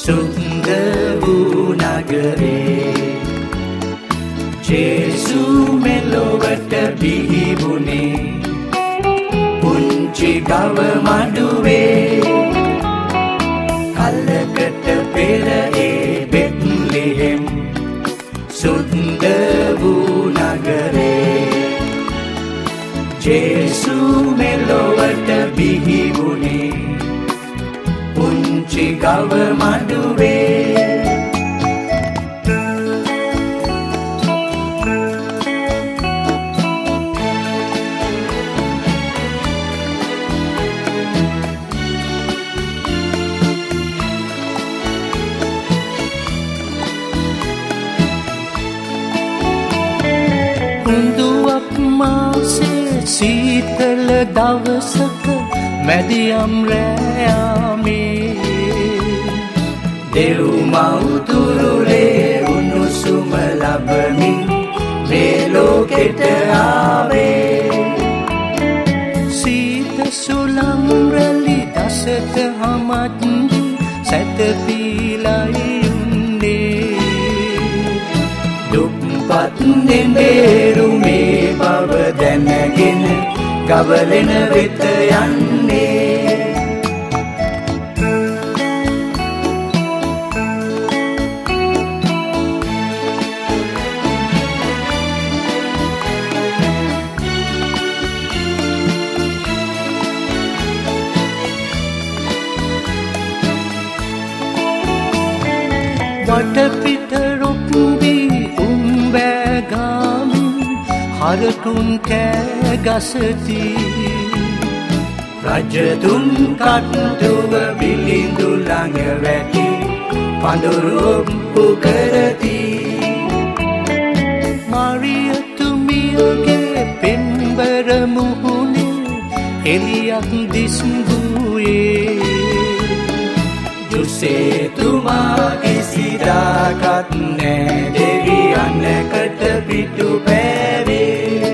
සුන්දර වූ නගරේ ජේසු මෙලොවට බිහි වුණේ පුංචි ගව මඩුවේ කලකට පෙර ඒ බෙත්ලෙහෙම් සුන්දර වූ නගරේ ජේසු මෙලොවට බිහි වුණේ පුංචි ගව මඩුවේ හුඳුවක් මාසේ සීතල දවසක මැදියම් රෑයාමේ දෙව් මව්තුරුලේ උණුසුම ලබමින් මේ ලෝකෙට ආවේ සීත සුළං රැලි දසත හමද්දි සැතපීලයි උන්නේ දුප්පත් නෙඹේරු මේ බව දැනගෙන ගවලෙන වෙත යන්නේ වටපිට රොක්බී උම්බෑගාමින් හරකුන් කෑ ගසති රජතුන් කට්ටුව බිලිඳු ළඟ වැටි පඳුරු ඔප්පු කරති මරියතුමියගේ පෙම්බර මුහුණේ එලියක් දිස්වූයේ ජුසේතුමා කිසිදාකත් නෑ දෙවියන්කට පිටු පෑවේ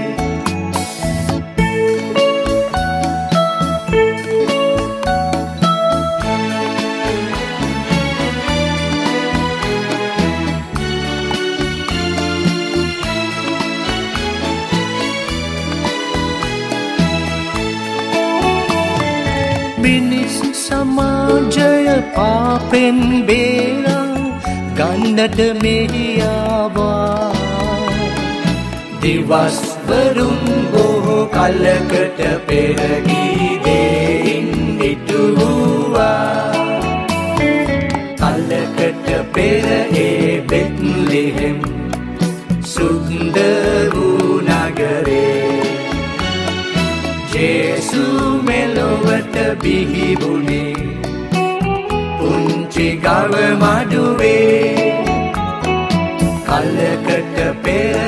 මිනිස් සමාජය පාපෙන් බේරා ගන්නට මෙහි ආවා දිවස්වරුන් බොහෝ කලකට පෙර ගීතයෙන් ඉටුවා කලකට පෙර ඒ බෙත්ලෙහෙම් සුන්දර වූ නගරේ ජේසු මෙලොවට බිහි වුණේ පුංචි ගව මඩුවේ කලකට පෙර